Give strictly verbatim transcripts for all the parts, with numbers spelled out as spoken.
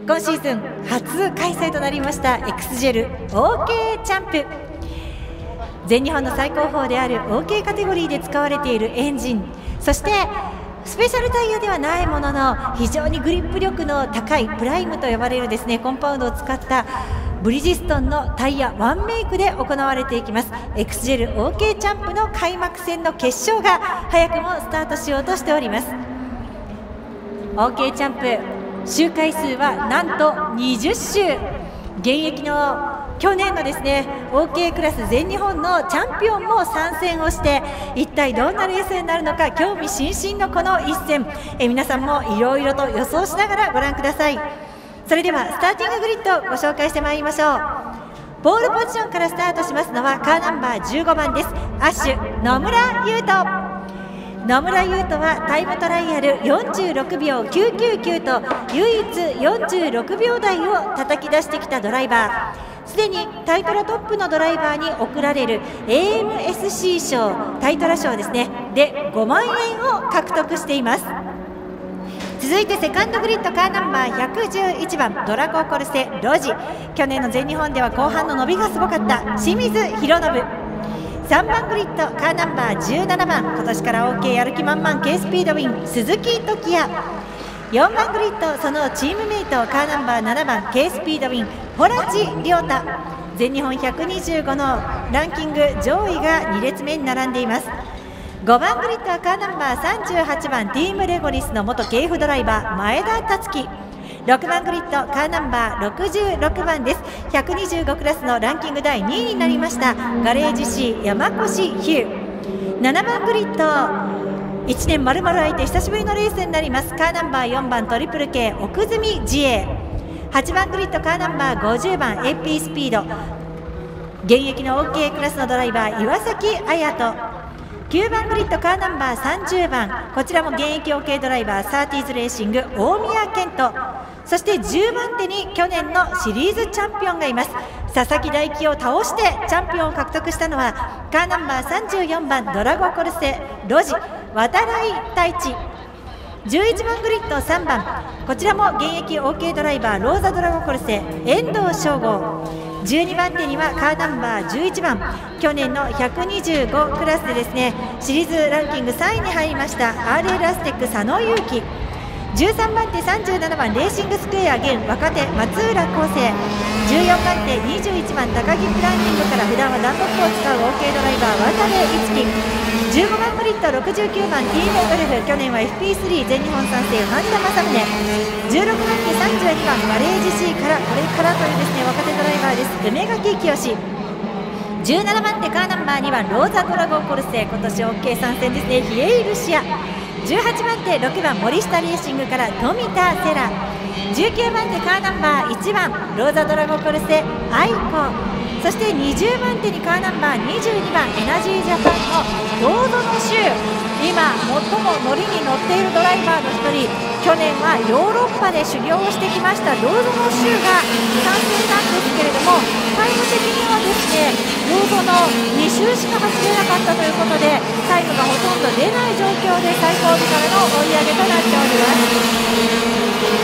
今シーズン初開催となりました エクスジェル オーケー チャンプ、全日本の最高峰である オーケー カテゴリーで使われているエンジン、そしてスペシャルタイヤではないものの非常にグリップ力の高いプライムと呼ばれるですねコンパウンドを使ったブリヂストンのタイヤワンメイクで行われていきます エクスジェル オーケー チャンプの開幕戦の決勝が早くもスタートしようとしております。 オーケー チャンプ周回数はなんとにじゅっ周、現役の去年のですね オーケー クラス全日本のチャンピオンも参戦をして、一体どんなレースになるのか興味津々のこの一戦、え皆さんもいろいろと予想しながらご覧ください。それではスターティンググリッドをご紹介してまいりましょう。ポールポジションからスタートしますのはカーナンバーじゅうごばんです。アッシュ野村優斗。野村優斗はタイムトライアルよんじゅうろくびょうきゅうきゅうきゅうと唯一よんじゅうろくびょう台を叩き出してきたドライバー、すでにタイトラトップのドライバーに贈られる エーエムエスシー 賞、タイトラ賞ですねでごまんえんを獲得しています。続いてセカンドグリッドカーナンバーひゃくじゅういちばんドラゴコルセロジ、去年の全日本では後半の伸びがすごかった清水宏信。さんばんグリッドカーナンバーじゅうななばん、今年から オーケー やる気満々 K スピードウィン鈴木時也。よんばんグリッドそのチームメイトカーナンバーななばん K スピードウィンホラチ亮太。全日本ひゃくにじゅうごのランキング上位がに列目に並んでいます。ごばんグリッドはカーナンバーさんじゅうはちばんティームレゴリスの元系譜ドライバー前田達樹。ろくばんグリッドカーナンバーろくじゅうろくばんです。ひゃくにじゅうごクラスのランキングだいにいになりましたガレージ C 山越ヒュー。ななばんグリッドいちねんまるまる空いて久しぶりのレースになりますカーナンバーよんばんトリプル K 奥住自衛。はちばんグリッドカーナンバーごじゅうばん エーピー スピード、現役の オーケー クラスのドライバー岩崎綾人。きゅうばんグリッドカーナンバーさんじゅうばん、こちらも現役 オーケー ドライバーサーティーズレーシング大宮健人。そしてじゅうばん手に去年のシリーズチャンピオンがいます。佐々木大輝を倒してチャンピオンを獲得したのはカーナンバーさんじゅうよんばんドラゴコルセロジ渡来太一。じゅういちばんグリッドさんばん、こちらも現役 オーケー ドライバーローザドラゴコルセ遠藤翔吾。じゅうにばん手にはカーナンバーじゅういちばん、去年のひゃくにじゅうごクラスでですねシリーズランキングさんいに入りました アールエル アステック佐野裕樹。じゅうさんばん手さんじゅうななばんレーシングスクエア現若手松浦康生。じゅうよんばん手にじゅういちばん高木プランニングから普段はダンロップを使う オーケー ドライバー渡部一樹。じゅうごばんグリッドろくじゅうきゅうばんティームウルフ、去年は エフピースリー 全日本参戦半田正宗。じゅうろくばん手さんじゅうにばんガレージ C からこれからというですね若手ドライバーです梅垣清。じゅうななばん手カーナンバーにばんローザドラゴンコルセ、今年 オーケー 参戦ですねヒエイルシア。じゅうはちばん手ろくばん森下レーシングから富田セラ。じゅうきゅうばん手カーナンバーいちばんローザドラゴンコルセ愛子。そしてにじゅうばん手にカーナンバーにじゅうにばんエナジージャパンのロードの州、今最も乗りに乗っているドライバーの一人、去年はヨーロッパで修行をしてきましたロードの州が参戦なんですけれども、タイム的にはですねロードのに周しか走れなかったということでタイムがほとんど出ない状況で最後尾からの追い上げとなっております。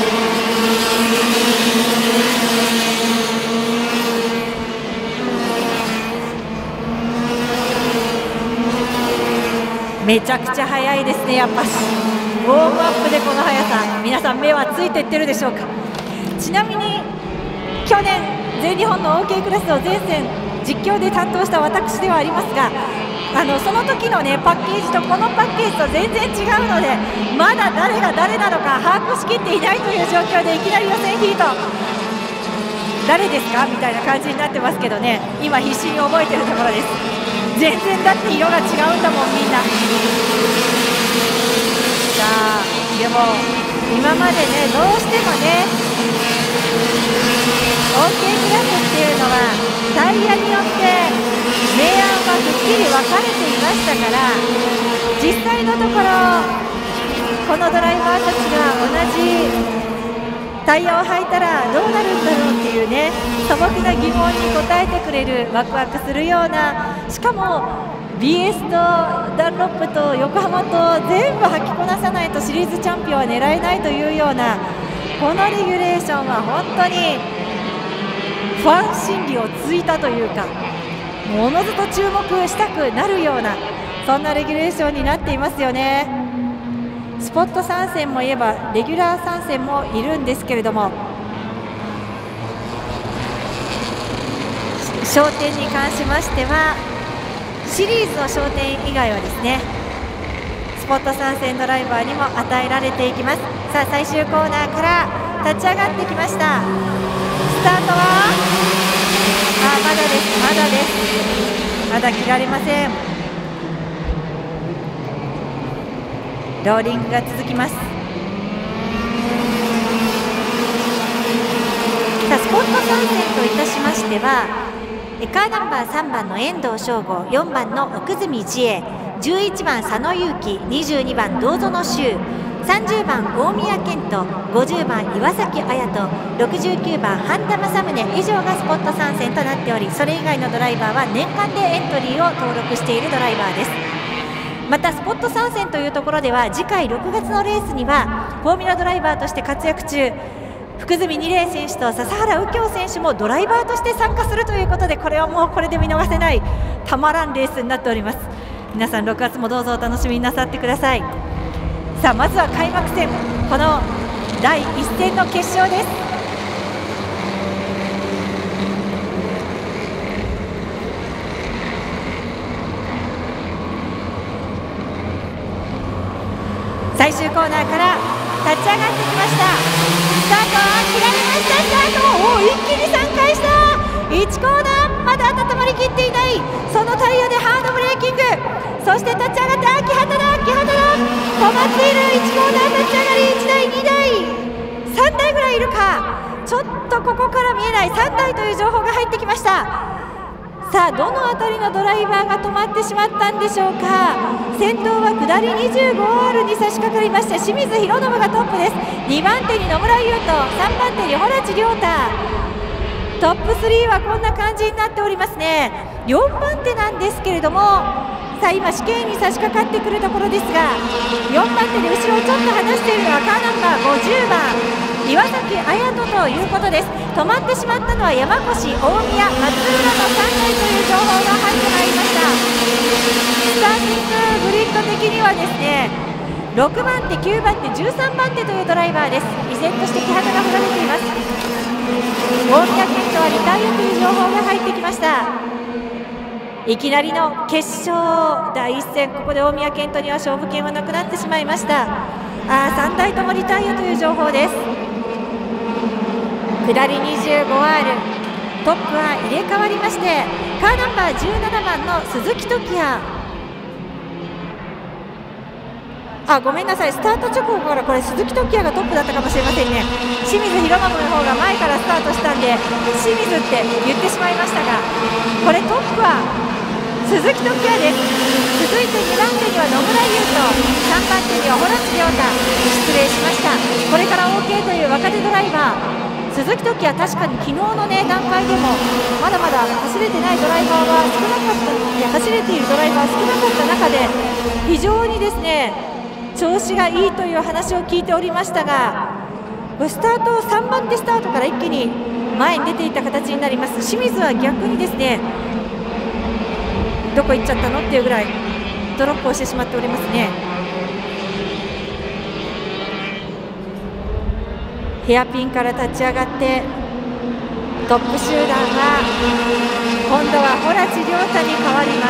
めちゃくちゃ速いですね、やっぱしウォームアップでこの速さ、皆さん目はついていってるでしょうか。ちなみに去年全日本の オーケー クラスを全線実況で担当した私ではありますが、あのその時のねパッケージとこのパッケージと全然違うので、まだ誰が誰なのか把握しきっていないという状況でいきなり予選ヒート誰ですかみたいな感じになってますけどね、今必死に覚えてるところです。全然だって色が違うんだもんみんな。さあでも今までねどうしてもね オーケー クラスっていうのはタイヤによって明暗がくっきり分かれていましたから、実際のところこのドライバーたちが同じタイヤを履いたらどうなるんだろうっていうね素朴な疑問に答えてくれるワクワクするような、しかも ビーエス とダンロップと横浜と全部履きこなさないとシリーズチャンピオンは狙えないというような、ここのレギュレーションは本当にファン心理をついたというか、ものずと注目したくなるようなそんなレギュレーションになっていますよね。スポット参戦もいえばレギュラー参戦もいるんですけれども、賞典に関しましてはシリーズの賞典以外はですね、スポット参戦ドライバーにも与えられていきます。さあ最終コーナーから立ち上がってきました。スタートはあまだですまだですまだ切られません。ローリングが続きます。さあスポット参戦といたしましてはカーナンバーさんばんの遠藤翔吾、よんばんの奥住慈恵、じゅういちばん佐野勇気、にじゅうにばん堂園修、さんじゅうばん大宮健人、ごじゅうばん岩崎綾人、ろくじゅうきゅうばん半田正宗以上がスポット参戦となっており、それ以外のドライバーは年間でエントリーを登録しているドライバーです。またスポット参戦というところでは次回ろくがつのレースにはフォーミュラドライバーとして活躍中福住二玲選手と笹原右京選手もドライバーとして参加するということで、これはもうこれで見逃せないたまらんレースになっております。皆さんろくがつもどうぞお楽しみになさってください。さあまずは開幕戦、このだいいっ戦の決勝です。最終コーナーから立ち上がってきました。スタートは切られました。スタートおお一気にさんかいした。いちコーナーまだ温まりきっていない。そのタイヤでハードブレーキング、そして立ち上がってあ木畑だ木畑だ止まっている。いちコーナー立ち上がりいちだいにだいさんだいぐらいいるか、ちょっとここから見えないさんだいという情報が入ってきました。さあどの辺りのドライバーが止まってしまったんでしょうか。先頭は下り にじゅうごアール に差し掛かりまして清水宏信がトップです。にばん手に野村優斗、さんばん手に洞地亮太、トップスリーはこんな感じになっておりますね。よんばん手なんですけれども、さあ今試験に差し掛かってくるところですが、よんばん手で後ろをちょっと離しているのはカーナンバーごじゅうばん岩崎綾人ということです。止まってしまったのは山越、大宮、松浦のさんだいという情報が入ってまいりました。スターティンググリッド的にはですねろくばん手、きゅうばん手、じゅうさんばん手というドライバーです。依然として木畑が振られています。大宮健人はリタイアという情報が入ってきました。いきなりの決勝だいいっ戦、ここで大宮健人には勝負権はなくなってしまいました。あさんだいともリタイアという情報です。下り にじゅうごアール、 トップは入れ替わりまして、カーナンバーじゅうななばんの鈴木時也、あごめんなさい、スタート直後からこれ鈴木時也がトップだったかもしれませんね。清水宏信の方が前からスタートしたんで清水って言ってしまいましたが、これトップは鈴木時也です。続いてにばん手には野村優斗、さんばん手には洞地亮太、失礼しました。これから オーケー という若手ドライバー、鈴木時也、確かに昨日の、ね、段階でもまだまだ走れてないドライバーは少なかったいや走れているドライバー少なかった中で非常にですね調子がいいという話を聞いておりましたが、スタートさんばん手スタートから一気に前に出ていった形になります。清水は逆にですねどこ行っちゃったのっていうぐらいドロップをしてしまっておりますね。ヘアピンから立ち上がってトップ集団は今度は洞地亮太に変わります。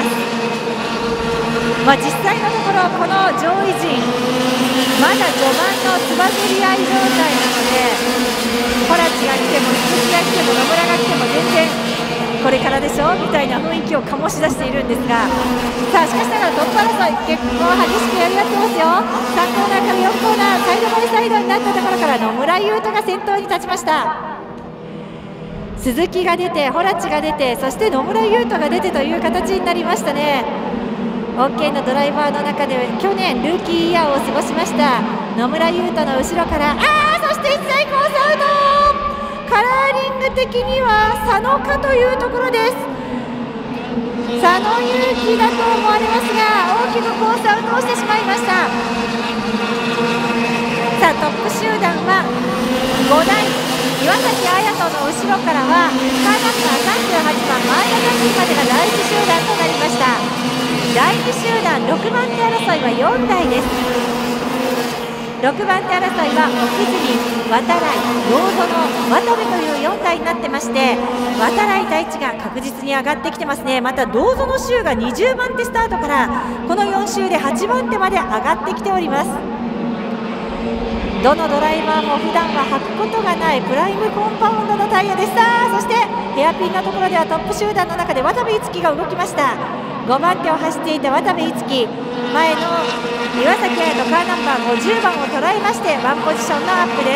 まあ、実際のところこの上位陣まだ序盤のつばぜり合い状態なので、洞地が来ても鈴木が来ても野村が来ても全然これからでしょみたいな雰囲気を醸し出しているんですが、さあしかしながらトップ争い結構激しくやり合ってますよ。さんコーナーからよんコーナー、サイドバイサイドになったところから野村優斗が先頭に立ちました。鈴木が出て洞地が出てそして野村優斗が出てという形になりましたね。オーケー のドライバーの中で去年ルーキーイヤーを過ごしました野村優斗の後ろから、あーそして一切コースアウト、カラーリング的には佐野かというところです。佐野勇気だと思われますが大きくコースアウトをしてしまいました。さあトップ集団はごだい岩崎綾人の後ろからはカーナンバーさんじゅうはちばん前田タッキーまでが第一集団となりました。だいに集団ろくばんて争いはよんだいです。ろくばんて争いは奥住、渡来、ロードの渡部というよんだいになってまして、渡来太一が確実に上がってきてますね。また銅園周がにじゅうばんてスタートからこのよん周ではちばんてまで上がってきております。どのドライバーも普段は履くことがないプライムコンパウンドのタイヤでした。そしてヘアピンのところではトップ集団の中で渡部樹が動きました。ごばんてを走っていた渡部樹、前の岩崎綾人カーナンバーごじゅうばんを捉えましてワンポジションのアップです。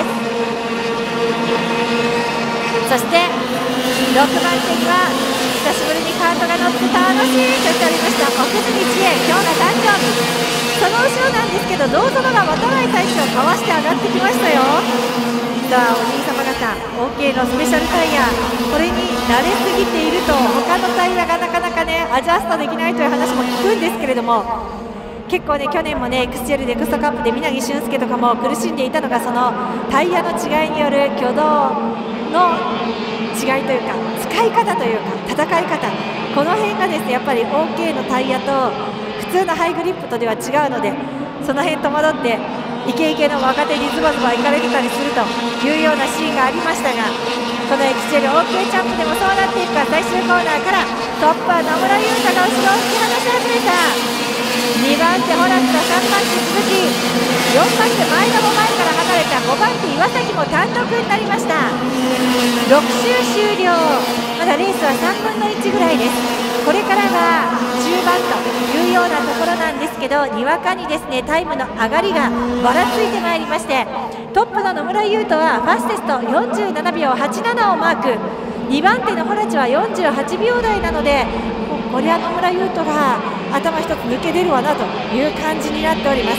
そしてろくばんてには久しぶりにカートが乗って楽しいと言っておりました奥住知恵、今日の誕生日。その後ろなんですけど、銅園が渡来大使をかわして上がってきましたよ。さあお兄様方 オーケー のスペシャルタイヤ、これに慣れすぎていると他のタイヤがなかなかねアジャストできないという話も聞くんですけれども、結構ね去年もねエクスジェルでクストカップで稲城俊介とかも苦しんでいたのが、そのタイヤの違いによる挙動の違いというか使い方というか戦い方、この辺がですねやっぱり オーケー のタイヤと普通のハイグリップとでは違うので、その辺戸惑ってイケイケの若手にズバズバいかれてたりするというようなシーンがありましたが、このエクスジェル オーケー チャンプでもそうなっていくか。最終コーナーからトップは野村優太が後ろを突き放し始めた。にばんてホランとさんばんて鈴木、よんばんて前田も前から離れたごばんて岩崎も単独になりました。ろく周終了、まだレースはさんぶんのいちぐらいです。これからが中盤というようなところなんですけど、にわかにですねタイムの上がりがばらついてまいりまして、トップの野村優斗はファステストよんじゅうななびょうはちななをマーク、にばんてのホラチはよんじゅうはちびょうだいなので、これは野村優斗が頭一つ抜け出るわなという感じになっております。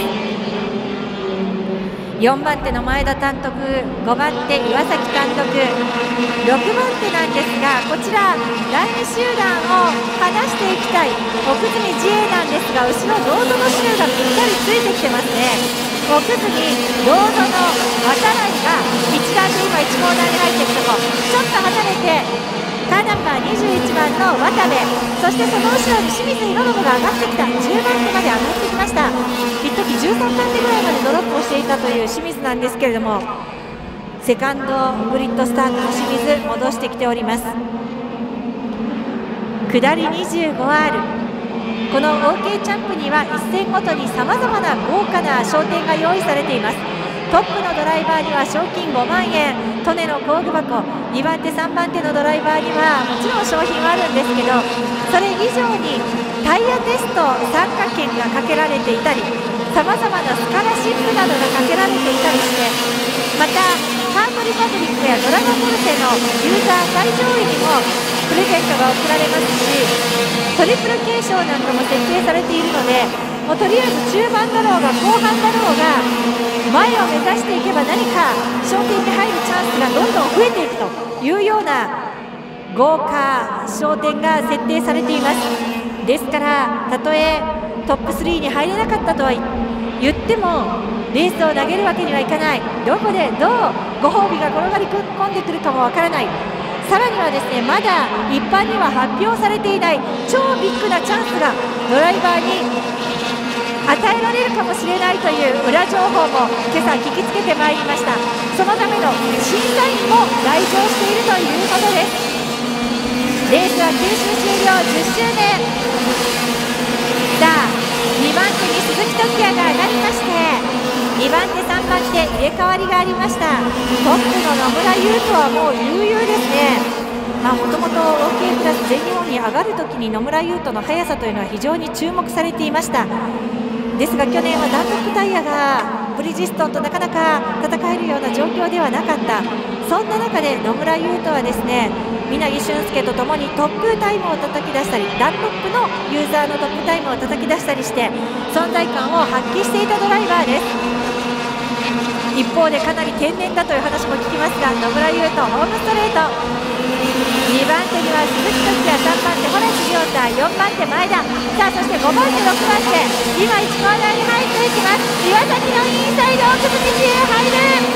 よんばんての前田単独、ごばんて岩崎単独、ろくばんてなんですが、こちらだいに集団を離していきたい奥住自衛なんですが、後ろ銅園周がぴったりついてきてますね。奥住、銅園、渡来がいちだんて今いちコーナーに入っていくとこ、ちょっと離れてカーナンバーにじゅういちばんの渡部、そしてその後ろに清水宏信が上がってきた。じゅうばんてまで上がってきました。一時じゅうさんばんてぐらいまでドロップをしていたという清水なんですけれども、セカンドグリッドスタートの清水戻してきております。下り にじゅうごアール、 この オーケー チャンプには一戦ごとにさまざまな豪華な賞点が用意されています。トップのドライバーには賞金ごまんえん、利根の工具箱、にばんてさんばんてのドライバーにはもちろん商品はあるんですけど、それ以上にタイヤテスト参加券がかけられていたり、さまざまなスカラシップなどがかけられていたりして、またカートリパブリックやドラゴンボルテのユーザー最上位にもプレゼントが贈られますし、トリプル継承なんかも設定されているので、もうとりあえず中盤だろうが後半だろうが前を目指していけば何か賞金に入るチャンスがどんどん増えていくというような豪華賞点が設定されています。ですからたとえトップスリーに入れなかったとは言ってもレースを投げるわけにはいかない。どこでどうご褒美が転がり込んでくるかもわからない。さらにはですね、まだ一般には発表されていない超ビッグなチャンスがドライバーに与えられるかもしれないという裏情報も今朝聞きつけてまいりました。そのための審査員も来場しているということです。レースはきゅう周終了じゅっしゅうねん。さあにばんてに鈴木時也が上がりまして、にばんてさんばんて入れ替わりがありました。トップの野村優斗はもう悠々ですね。もともと オーケー クラス全日本に上がるときに野村優斗の速さというのは非常に注目されていました。ですが去年はダンロップタイヤがブリヂストンとなかなか戦えるような状況ではなかった。そんな中で野村優斗はですね、稲城俊介とともにトップタイムを叩き出したり、ダンロップのユーザーのトップタイムを叩き出したりして存在感を発揮していたドライバーです。一方でかなり天然だという話も聞きますが、野村優斗ホームストレート、にばんてには鈴木時也、さんばんてホラチ亮太、よんばんて前田、さあそしてごばんてろくばんて今いちコーナーに入っていきます。岩崎のインサイド奥住知恵入る。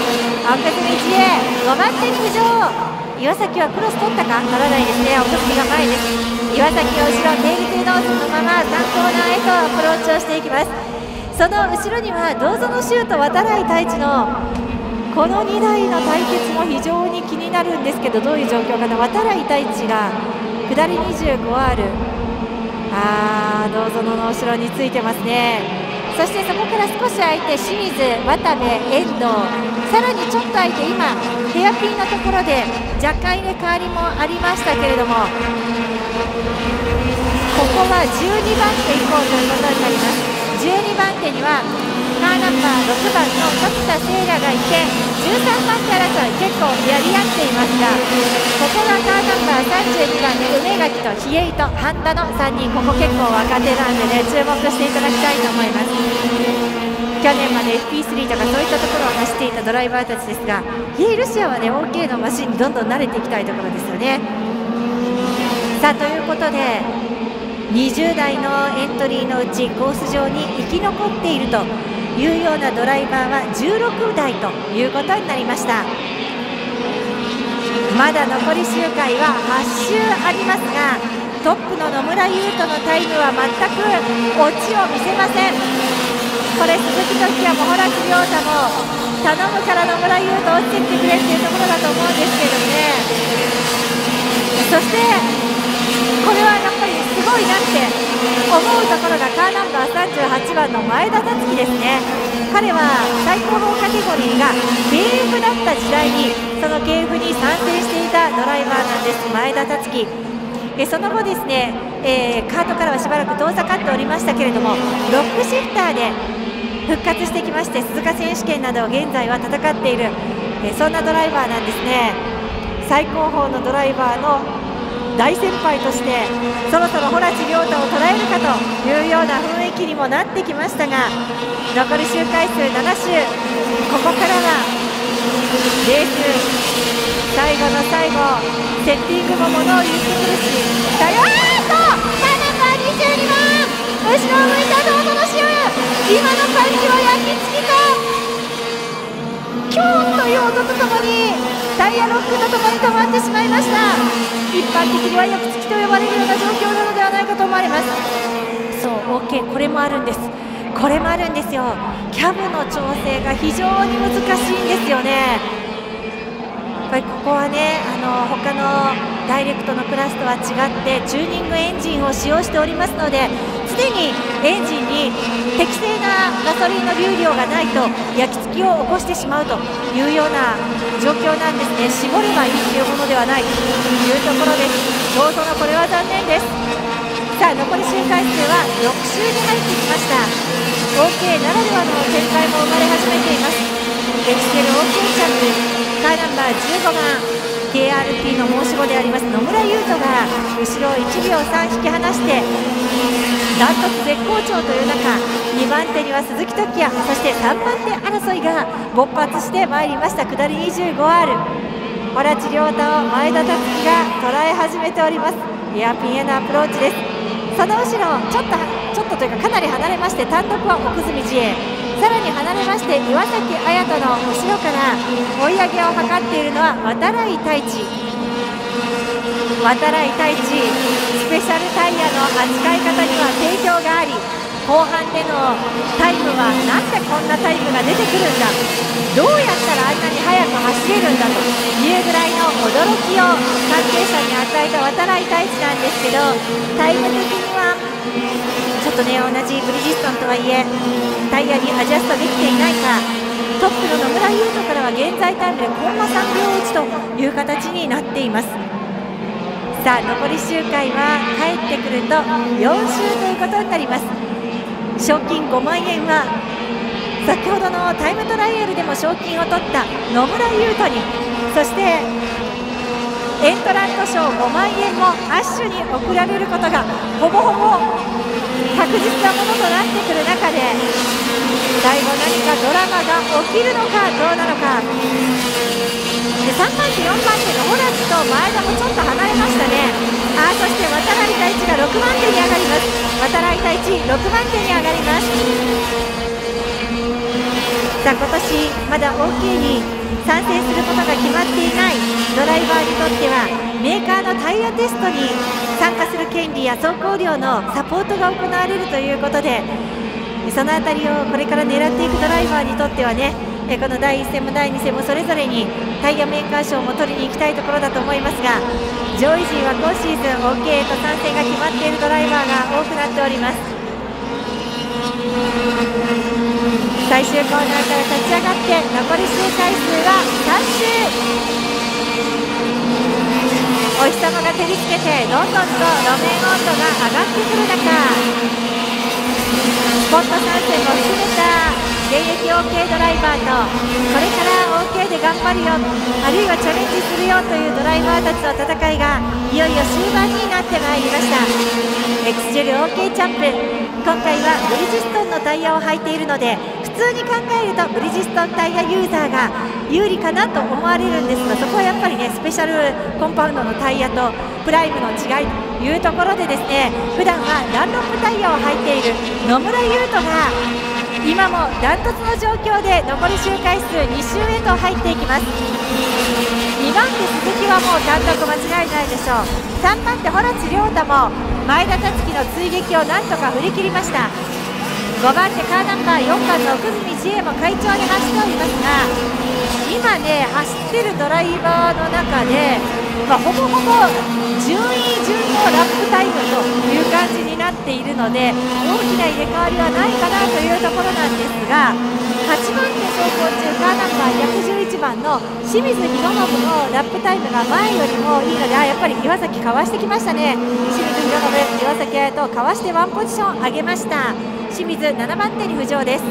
奥住自衛ごばん手に浮上。岩崎はクロス取ったか、取らないですね。奥住が前です。岩崎は後ろテールトゥーノーズのままさんコーナーへとアプローチをしていきます。その後ろには銅園修と渡来太一のこのにだいの対決も非常に気になるんですけど、どういう状況かな。渡来太一が下り にじゅうごアール、 あー、銅園の後ろについてますね。そしてそこから少し空いて清水、渡部、遠藤、さらにちょっと空いて今ヘアピンのところで若干入れ替わりもありましたけれども、ここはじゅうにばん手以降ということになります。じゅうにばん手にはカーナンバーろくばんの時田聖羅がいて、じゅうさんばん手争い結構やり合っていますが、ここがカーナンバーさんじゅうにばんで梅垣と比叡と半田のさんにん、ここ結構若手なんでね、注目していただきたいと思います。去年まで エフピースリー とかそういったところを走っていたドライバーたちですが、ヒールシアはね オーケー のマシンにどんどん慣れていきたいところですよね。さあということでにじゅうだいのエントリーのうちコース上に生き残っているというようなドライバーはじゅうろくだいということになりました。まだ残り周回ははち周ありますが、トップの野村優斗のタイムは全く落ちを見せません。これ鈴木時也も洞亮太も頼むから野村優斗落ちてきてくれっていうところだと思うんですけどね。そしてこれはやっぱりすごいなって思うところがカーナンバーさんじゅうはちばんの前田達樹ですね。彼は最高峰カテゴリーが ケーエフ だった時代にその ケーエフ に参戦していたドライバーなんです、前田達樹。えその後ですね、えー、カートからはしばらく遠ざかっておりましたけれども、ロックシフターで復活してきまして、鈴鹿選手権などを現在は戦っている、えー、そんなドライバーなんですね。最高峰のドライバーの大先輩としてそろそろ洞地亮太を捉えるかというような雰囲気にもなってきましたが、残り周回数なな周、ここからはレース最後の最後、セッティングもものを言ってくるし、あーっとカーナンバーにじゅうにばん後ろを向いた銅園修、今の感じは焼き付きか、キョーンという音とともにタイヤロックとともに止まってしまいました。一般的には焼き付きと呼ばれるような状況なのではないかと思われます。そう OK、 これもあるんです、これもあるんですよ。キャブの調整が非常に難しいんですよね。やっぱりここはね、あの他のダイレクトのクラスとは違ってチューニングエンジンを使用しておりますので、常にエンジンに適正なガソリンの流量がないと焼き付きを起こしてしまうというような状況なんですね。絞ればいいというものではないというところです。どうぞのこれは残念です。さあ残り周回数はろく周に入ってきました。 オーケー ならではの展開も生まれ始めています。エクセル オーケー チャンプカーナンバーじゅうごばん ケーアールピー の申し子であります野村優斗が後ろをいちびょうさん引き離してダントツ絶好調という中、にばん手には鈴木時也、そしてさんばん手争いが勃発してまいりました。下り にじゅうごアール、 洞地亮太を前田達樹が捉え始めております。エアピンへのアプローチです。その後ろちょっとちょっとというかかなり離れまして、単独は奥住自衛、さらに離れまして岩崎綾人の後ろから追い上げを図っているのは渡来太一。渡来太一、スペシャルタイヤの扱い方には定評があり、後半でのタイムはなんでこんなタイムが出てくるんだ、どうやったらあんなに速く走れるんだというぐらいの驚きを関係者に与えた渡来太一なんですけど、タイム的にはちょっとね、同じブリヂストンとはいえタイヤにアジャストできていないか、トップの野村優斗からは現在タイムでコンマさんびょういちという形になっています。さあ残り周回は帰ってくるとよん周ということになります。賞金ごまんえんは先ほどのタイムトライアルでも賞金を取った野村優斗に、そしてエントラント賞ごまんえんもアッシュに贈られることがほぼほぼ確実なものとなってくる中で、最後何かドラマが起きるのかどうなのか。でさんばん手よんばん手の洞地と前田もちょっと離れましたね。あそして渡来太一がろくばん手に上がります。渡来太一ろくばん手に上がります。 さあ今年まだ オーケー に参戦することが決まっていないドライバーにとってはメーカーのタイヤテストに参加する権利や走行量のサポートが行われるということで、そのあたりをこれから狙っていくドライバーにとってはね、このだいいっ戦もだいに戦もそれぞれにタイヤメーカー賞も取りに行きたいところだと思いますが、上位陣は今シーズン オーケー へと参戦が決まっているドライバーが多くなっております。最終コーナーから立ち上がって残り周回数はさん周。お日様が照りつけてどんどんと路面温度が上がってくる中、スポット参戦も含めた現役 オーケー ドライバーとこれから オーケー で頑張るよ、あるいはチャレンジするよというドライバーたちの戦いがいよいよ終盤になってまいりました。 X ジェル オーケー チャンプ、今回はブリヂストンのタイヤを履いているので、普通に考えるとブリヂストンタイヤユーザーが有利かなと思われるんですが、そこはやっぱりねスペシャルコンパウンドのタイヤとプライムの違いというところでですね、普段はダンロップタイヤを履いている野村優斗が今もダントツの状況で残り周回数に周へと入っていきます。にばん手鈴木はもう単独間違いないでしょう。さんばん手洞地亮太も前田達樹の追撃をなんとか振り切りました。ごばん手カーナンバーよんばんの奥住知恵も快調に走っておりますが、今ね走ってるドライバーの中で、まあ、ほぼほぼ順位順のラップタイムという感じになっているので、大きな入れ替わりはないかなというところなんですが、はちばん手走行中カーナンバーひゃくじゅういちばんの清水宏信のラップタイムが前よりもいいので、あやっぱり岩崎かわしてきましたね。清水宏信、岩崎彩とかわしてワンポジション上げました。清水ななばん手に浮上です。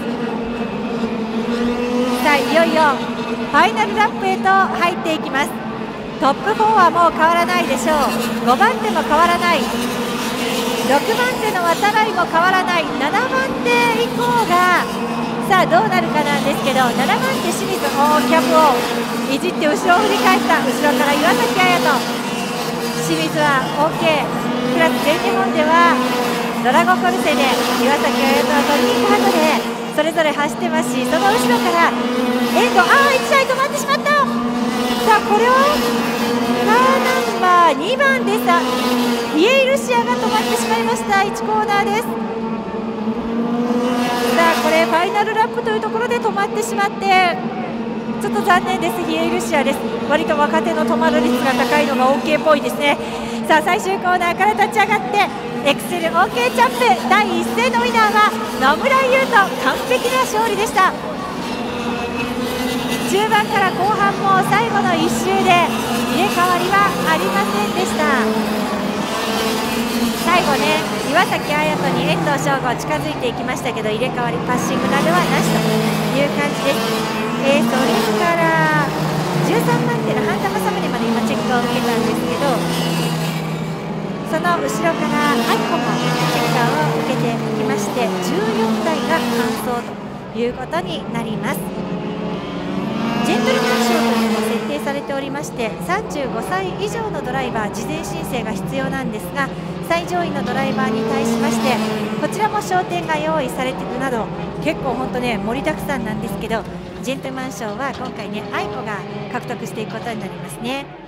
さあいよいよファイナルラップへと入っていきます。トップよんはもう変わらないでしょう。ごばん手も変わらない、ろくばん手の渡来も変わらない、ななばん手以降がさあどうなるかなんですけど、ななばん手清水、おーキャブをいじって後ろを振り返った、後ろから岩崎彩と清水は オーケー クラス全日本ではドラゴンコルセで岩崎彩とはトリニーカートでそれぞれ走ってますし、その後ろからエンド、あーいちだい止まってしまった。さあこれはカーナンバーにばんでしたイエイルシアが止まってしまいました。いちコーナーです。さあこれファイナルラップというところで止まってしまってちょっと残念です。ヒエイルシアです。割と若手の止まる率が高いのが オーケー っぽいですね。さあ最終コーナーから立ち上がってエクセル オーケー チャンプだいいっ戦のウィナーは野村優斗、完璧な勝利でした。中盤から後半も最後のいっ周で入れ替わりはありませんでした。最後ね岩崎彩斗に遠藤翔吾近づいていきましたけど、入れ替わりパッシングなどはなしという感じです。えー、それからじゅうさんばん手の半玉サムネまで今チェックを受けたんですけど、その後ろからアイコもチェッカーを受けていきまして、じゅうよんだいが完走ということになります。ジェントルマン賞というのも設定されておりまして、さんじゅうごさい以上のドライバー事前申請が必要なんですが、最上位のドライバーに対しましてこちらも賞典が用意されているなど、結構本当ね盛りだくさんなんですけど、ジェントルマン賞は今回ねアイコが獲得していくことになりますね。